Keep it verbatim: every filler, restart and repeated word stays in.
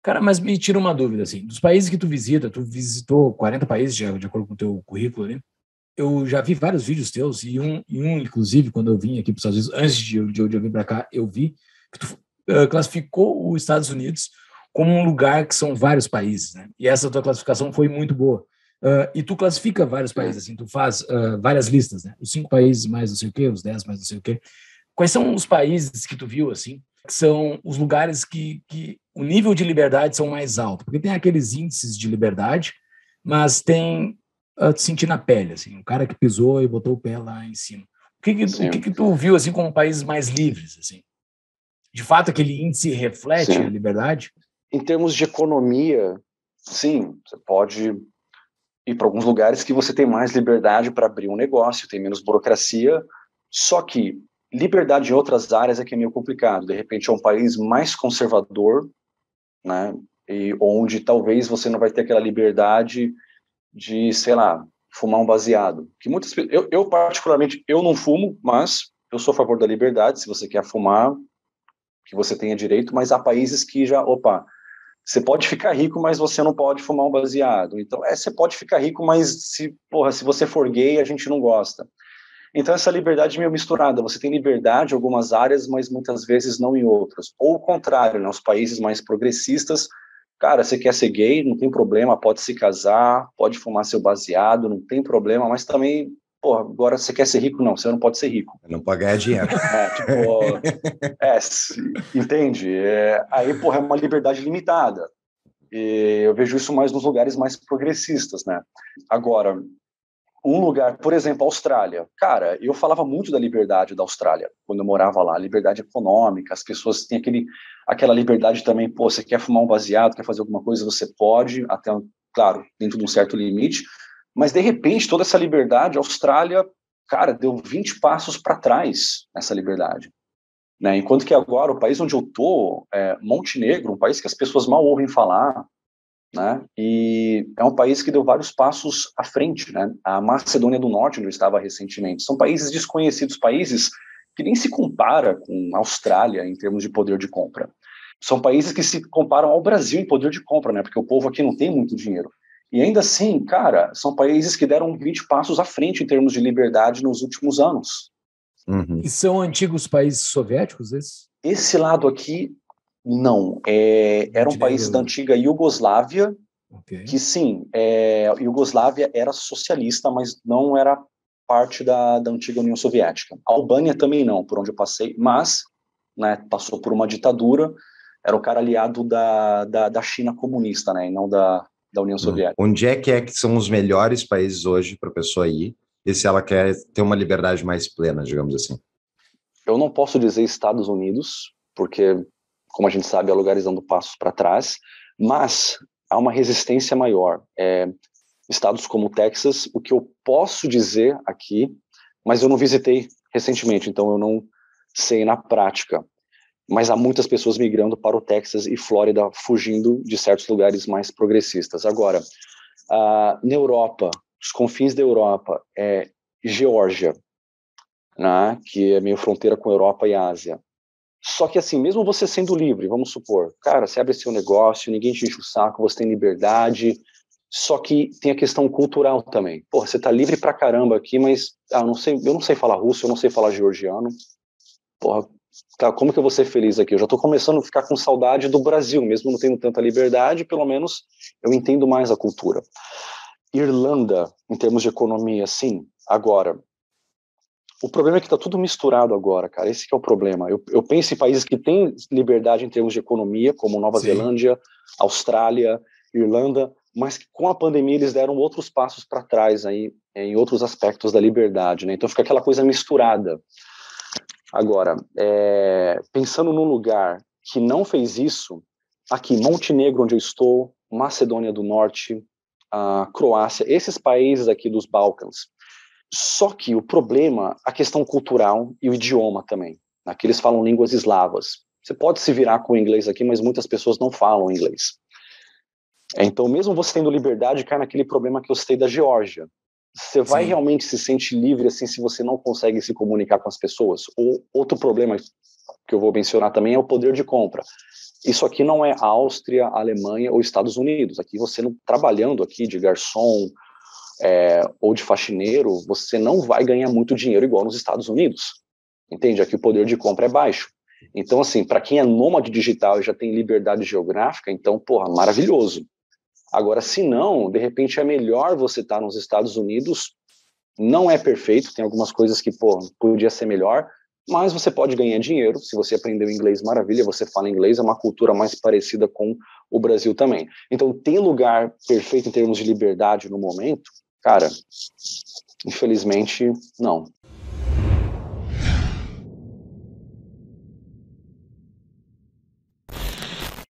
Cara, mas me tira uma dúvida, assim, dos países que tu visita, tu visitou quarenta países, de, de acordo com o teu currículo ali, eu já vi vários vídeos teus, e um, e um inclusive, quando eu vim aqui para os Estados Unidos, antes de, de, de eu vir para cá, eu vi que tu uh, classificou os Estados Unidos como um lugar que são vários países, né? E essa tua classificação foi muito boa. Uh, e tu classifica vários países, assim, tu faz uh, várias listas, né? Os cinco países mais não sei o quê, os dez mais não sei o quê. Quais são os países que tu viu, assim, que são os lugares que, que o nível de liberdade são mais alto? Porque tem aqueles índices de liberdade, mas tem uh, sentir na pele, assim, o cara que pisou e botou o pé lá em cima. O que que, o que que tu viu, assim, como países mais livres, assim? De fato, aquele índice reflete sim. a liberdade? Em termos de economia, sim, você pode ir para alguns lugares que você tem mais liberdade para abrir um negócio, tem menos burocracia, só que liberdade em outras áreas é que é meio complicado. De repente é um país mais conservador, né, e onde talvez você não vai ter aquela liberdade de, sei lá, fumar um baseado. Que muitas, eu, eu particularmente, eu não fumo, mas eu sou a favor da liberdade. Se você quer fumar, que você tenha direito, mas há países que já, opa, você pode ficar rico, mas você não pode fumar um baseado. Então, é, você pode ficar rico, mas se, porra, se você for gay, a gente não gosta. Então, essa liberdade é meio misturada. Você tem liberdade em algumas áreas, mas muitas vezes não em outras. Ou o contrário, né? Os países mais progressistas, cara, você quer ser gay, não tem problema, pode se casar, pode fumar seu baseado, não tem problema, mas também, porra, agora você quer ser rico? Não, você não pode ser rico. Não pode ganhar dinheiro. É, tipo, é, entende? É, aí, porra, é uma liberdade limitada. E eu vejo isso mais nos lugares mais progressistas, né? Agora, um lugar, por exemplo, a Austrália. Cara, eu falava muito da liberdade da Austrália, quando eu morava lá, liberdade econômica, as pessoas têm aquele, aquela liberdade também, pô, você quer fumar um baseado, quer fazer alguma coisa, você pode, até, claro, dentro de um certo limite, mas de repente, toda essa liberdade, a Austrália, cara, deu vinte passos para trás nessa liberdade. Né? Enquanto que agora, o país onde eu tô, é Montenegro, um país que as pessoas mal ouvem falar, né? E é um país que deu vários passos à frente, né? A Macedônia do Norte, onde eu estava recentemente, são países desconhecidos, países que nem se compara com a Austrália em termos de poder de compra. São países que se comparam ao Brasil em poder de compra, né? Porque o povo aqui não tem muito dinheiro. E ainda assim, cara, são países que deram vinte passos à frente em termos de liberdade nos últimos anos. Uhum. E são antigos países soviéticos, esses? Esse lado aqui, não. É, eram países da antiga Iugoslávia, okay. que sim, é, a Iugoslávia era socialista, mas não era parte da, da antiga União Soviética. A Albânia também não, por onde eu passei, mas, né, passou por uma ditadura, era o cara aliado da, da, da China comunista, né, e não da, da União Soviética. Onde é que, é que são os melhores países hoje para a pessoa ir, e se ela quer ter uma liberdade mais plena, digamos assim? Eu não posso dizer Estados Unidos, porque, como a gente sabe, há lugares dando passos para trás, mas há uma resistência maior. É, estados como o Texas, o que eu posso dizer aqui, mas eu não visitei recentemente, então eu não sei na prática, mas há muitas pessoas migrando para o Texas e Flórida, fugindo de certos lugares mais progressistas. Agora, uh, na Europa, os confins da Europa, é Geórgia, né, que é meio fronteira com a Europa e a Ásia. Só que assim, mesmo você sendo livre, vamos supor, cara, você abre seu negócio, ninguém te enche o saco, você tem liberdade, só que tem a questão cultural também. Porra, você tá livre pra caramba aqui, mas ah, eu, não sei, eu não sei falar russo, eu não sei falar georgiano. Porra, tá, como que eu vou ser feliz aqui? Eu já tô começando a ficar com saudade do Brasil, mesmo não tendo tanta liberdade, pelo menos eu entendo mais a cultura. Irlanda, em termos de economia, sim. Agora, o problema é que tá tudo misturado agora, cara. Esse que é o problema. Eu, eu penso em países que têm liberdade em termos de economia, como Nova Sim. Zelândia, Austrália, Irlanda, mas que com a pandemia eles deram outros passos para trás aí, em outros aspectos da liberdade, né? Então fica aquela coisa misturada. Agora, é, pensando num lugar que não fez isso, aqui, Montenegro, onde eu estou, Macedônia do Norte, a Croácia, esses países aqui dos Balcãs. Só que o problema, a questão cultural e o idioma também. Aqui eles falam línguas eslavas. Você pode se virar com o inglês aqui, mas muitas pessoas não falam inglês. Então, mesmo você tendo liberdade, cai naquele problema que eu citei da Geórgia. Você vai Sim. realmente se sentir livre assim se você não consegue se comunicar com as pessoas? Ou outro problema que eu vou mencionar também é o poder de compra. Isso aqui não é Áustria, Alemanha ou Estados Unidos. Aqui você, não, trabalhando aqui de garçom é, ou de faxineiro, você não vai ganhar muito dinheiro igual nos Estados Unidos. Entende? Aqui o poder de compra é baixo. Então, assim, para quem é nômade digital e já tem liberdade geográfica, então, porra, maravilhoso. Agora, se não, de repente é melhor você estar nos Estados Unidos. Não é perfeito, tem algumas coisas que, pô, podia ser melhor, mas você pode ganhar dinheiro. Se você aprendeu inglês, maravilha, você fala inglês, é uma cultura mais parecida com o Brasil também. Então, tem lugar perfeito em termos de liberdade no momento? Cara, infelizmente, não.